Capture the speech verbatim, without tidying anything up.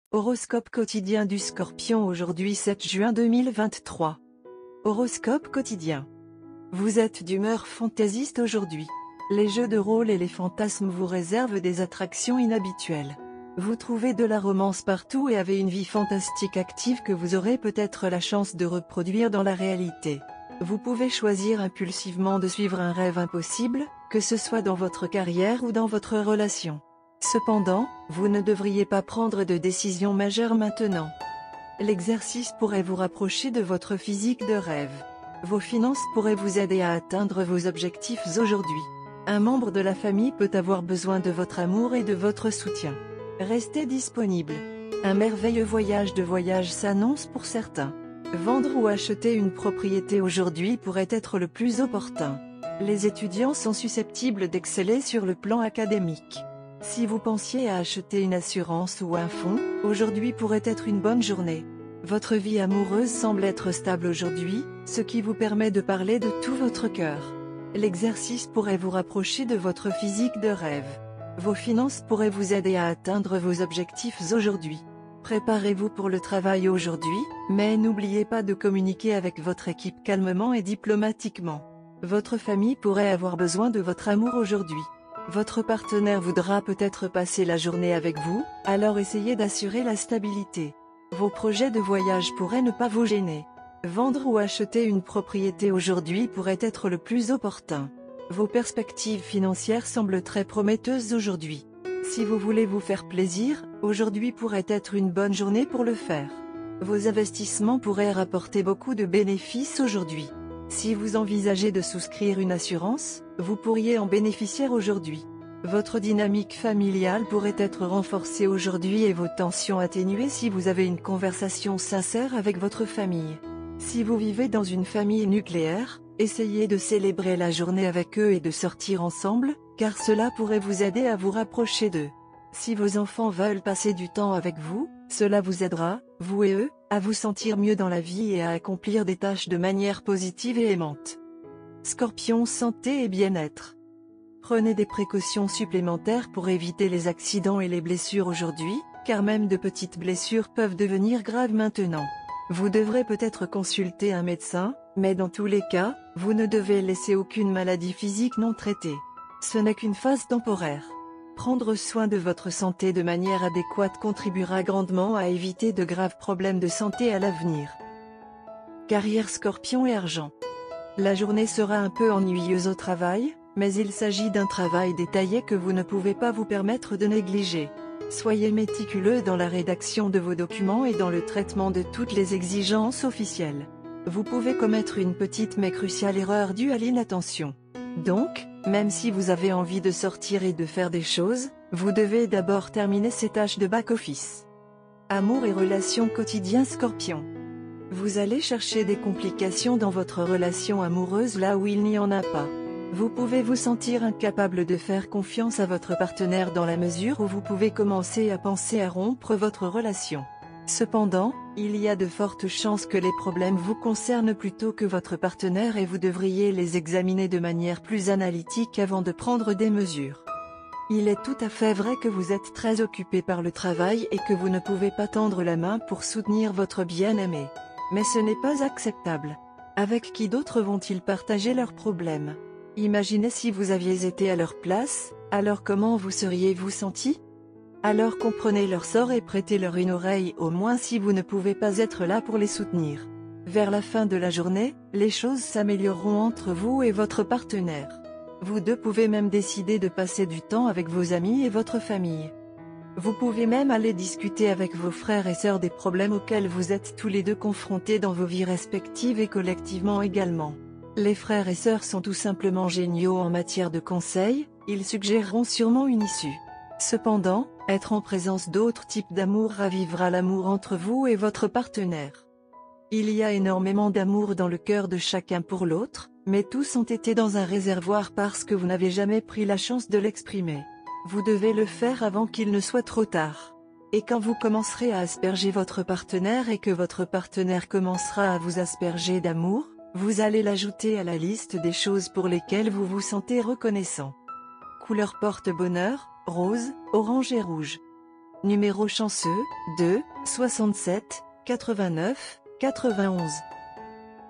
Horoscope quotidien du Scorpion aujourd'hui sept juin deux mille vingt-trois. Horoscope quotidien. Vous êtes d'humeur fantaisiste aujourd'hui. Les jeux de rôle et les fantasmes vous réservent des attractions inhabituelles. Vous trouvez de la romance partout et avez une vie fantastique active que vous aurez peut-être la chance de reproduire dans la réalité. Vous pouvez choisir impulsivement de suivre un rêve impossible, que ce soit dans votre carrière ou dans votre relation. Cependant, vous ne devriez pas prendre de décision majeure maintenant. L'exercice pourrait vous rapprocher de votre physique de rêve. Vos finances pourraient vous aider à atteindre vos objectifs aujourd'hui. Un membre de la famille peut avoir besoin de votre amour et de votre soutien. Restez disponible. Un merveilleux voyage de voyage s'annonce pour certains. Vendre ou acheter une propriété aujourd'hui pourrait être le plus opportun. Les étudiants sont susceptibles d'exceller sur le plan académique. Si vous pensiez à acheter une assurance ou un fonds, aujourd'hui pourrait être une bonne journée. Votre vie amoureuse semble être stable aujourd'hui, ce qui vous permet de parler de tout votre cœur. L'exercice pourrait vous rapprocher de votre physique de rêve. Vos finances pourraient vous aider à atteindre vos objectifs aujourd'hui. Préparez-vous pour le travail aujourd'hui, mais n'oubliez pas de communiquer avec votre équipe calmement et diplomatiquement. Votre famille pourrait avoir besoin de votre amour aujourd'hui. Votre partenaire voudra peut-être passer la journée avec vous, alors essayez d'assurer la stabilité. Vos projets de voyage pourraient ne pas vous gêner. Vendre ou acheter une propriété aujourd'hui pourrait être le plus opportun. Vos perspectives financières semblent très prometteuses aujourd'hui. Si vous voulez vous faire plaisir, aujourd'hui pourrait être une bonne journée pour le faire. Vos investissements pourraient rapporter beaucoup de bénéfices aujourd'hui. Si vous envisagez de souscrire une assurance, vous pourriez en bénéficier aujourd'hui. Votre dynamique familiale pourrait être renforcée aujourd'hui et vos tensions atténuées si vous avez une conversation sincère avec votre famille. Si vous vivez dans une famille nucléaire, essayez de célébrer la journée avec eux et de sortir ensemble, car cela pourrait vous aider à vous rapprocher d'eux. Si vos enfants veulent passer du temps avec vous, cela vous aidera, vous et eux, à vous sentir mieux dans la vie et à accomplir des tâches de manière positive et aimante. Scorpion, santé et bien-être. Prenez des précautions supplémentaires pour éviter les accidents et les blessures aujourd'hui, car même de petites blessures peuvent devenir graves maintenant. Vous devrez peut-être consulter un médecin, mais dans tous les cas, vous ne devez laisser aucune maladie physique non traitée. Ce n'est qu'une phase temporaire. Prendre soin de votre santé de manière adéquate contribuera grandement à éviter de graves problèmes de santé à l'avenir. Carrière Scorpion et argent. La journée sera un peu ennuyeuse au travail, mais il s'agit d'un travail détaillé que vous ne pouvez pas vous permettre de négliger. Soyez méticuleux dans la rédaction de vos documents et dans le traitement de toutes les exigences officielles. Vous pouvez commettre une petite mais cruciale erreur due à l'inattention. Donc, même si vous avez envie de sortir et de faire des choses, vous devez d'abord terminer ces tâches de back-office. Amour et relations quotidiens Scorpion. Vous allez chercher des complications dans votre relation amoureuse là où il n'y en a pas. Vous pouvez vous sentir incapable de faire confiance à votre partenaire dans la mesure où vous pouvez commencer à penser à rompre votre relation. Cependant, il y a de fortes chances que les problèmes vous concernent plutôt que votre partenaire et vous devriez les examiner de manière plus analytique avant de prendre des mesures. Il est tout à fait vrai que vous êtes très occupé par le travail et que vous ne pouvez pas tendre la main pour soutenir votre bien-aimé. Mais ce n'est pas acceptable. Avec qui d'autres vont-ils partager leurs problèmes ? Imaginez si vous aviez été à leur place, alors comment vous seriez-vous senti ? Alors comprenez leur sort et prêtez-leur une oreille au moins si vous ne pouvez pas être là pour les soutenir. Vers la fin de la journée, les choses s'amélioreront entre vous et votre partenaire. Vous deux pouvez même décider de passer du temps avec vos amis et votre famille. Vous pouvez même aller discuter avec vos frères et sœurs des problèmes auxquels vous êtes tous les deux confrontés dans vos vies respectives et collectivement également. Les frères et sœurs sont tout simplement géniaux en matière de conseils, ils suggéreront sûrement une issue. Cependant, être en présence d'autres types d'amour ravivera l'amour entre vous et votre partenaire. Il y a énormément d'amour dans le cœur de chacun pour l'autre, mais tous ont été dans un réservoir parce que vous n'avez jamais pris la chance de l'exprimer. Vous devez le faire avant qu'il ne soit trop tard. Et quand vous commencerez à asperger votre partenaire et que votre partenaire commencera à vous asperger d'amour, vous allez l'ajouter à la liste des choses pour lesquelles vous vous sentez reconnaissant. Couleur porte-bonheur, rose, orange et rouge. Numéro chanceux, deux, soixante-sept, quatre-vingt-neuf, quatre-vingt-onze.